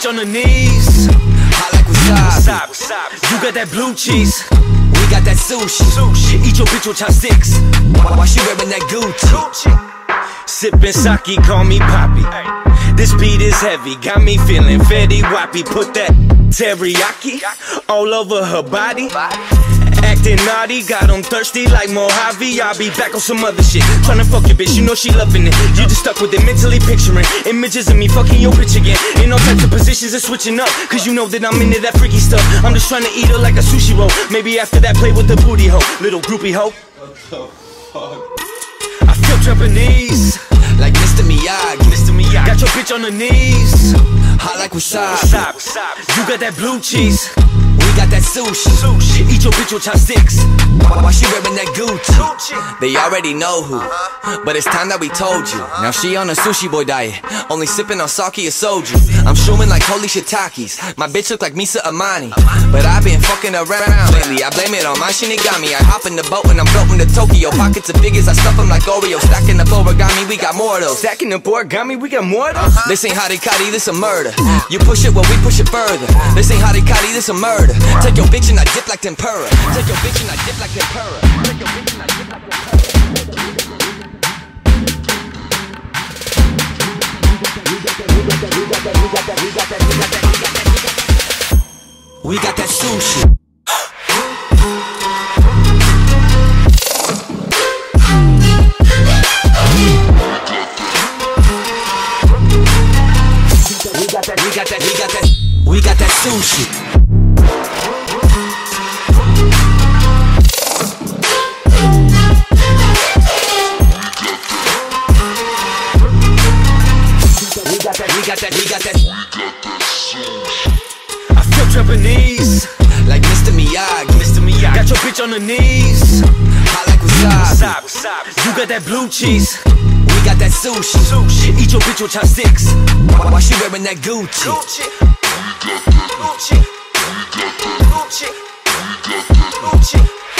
bitch on the knees. Hot like wasabi. You got that blue cheese. We got that sushi. Eat your bitch with chopsticks. Why she wearing that Gucci? Sippin' sake, call me Poppy. This beat is heavy, got me feeling Fetty Wappy. Put that teriyaki all over her body. Acting naughty, got 'em thirsty like Mojave. I'll be back on some other shit. Tryna fuck your bitch, you know she loving it. You just stuck with it, mentally picturing images of me fucking your bitch again. In all types of positions and switching up, cause you know that I'm into that freaky stuff. I'm just tryna eat her like a sushi roll. Maybe after that play with the booty hoe. Little groupie hoe. What the fuck? I feel Japanese like Mr. Miyagi. Got your bitch on the knees. Hot like wasabi. You got that blue cheese. We got that sushi. Eat your bitch with chopsticks. Why she wearing that Gucci? They already know who, but it's time that we told you. Now she on a sushi boy diet, only sipping on sake or soju. I'm showing like holy shiitakes. My bitch look like Misa Amani, but I've been fucking around lately. I blame it on my shinigami. I hop in the boat when I'm floating to Tokyo. Pockets of figures, I stuff them like Oreo. Stacking the origami, we got more of those. Stacking the origami, we got more of those. This ain't harikari, this a murder. You push it, well we push it further. This ain't harikari, this a murder. Take your bitch and I dip like tempura. Take your bitch and I dip like tempura. Take your bitch and I dip like tempura. We got that sushi. We got that sushi. We got that I feel Japanese like Mr. Miyagi. Got your bitch on the knees. Hot like wasabi. You got that blue cheese. We got that sushi. Eat your bitch with chopsticks. Why she wearing that Gucci? Gucci.